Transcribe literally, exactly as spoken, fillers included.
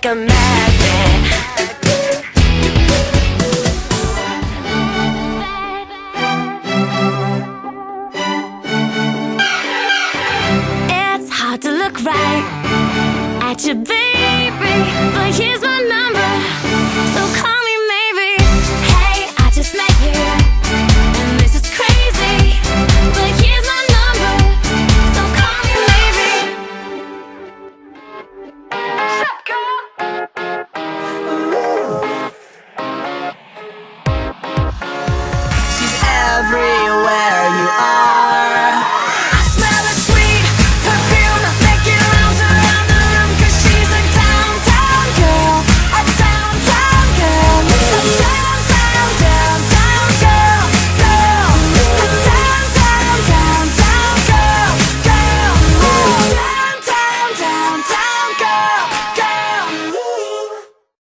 like a magnet. It's hard to look right at your baby, but here's my number, so call me maybe. Hey, I just met you, and this is crazy, but here's my number, so call me maybe. Shotgun.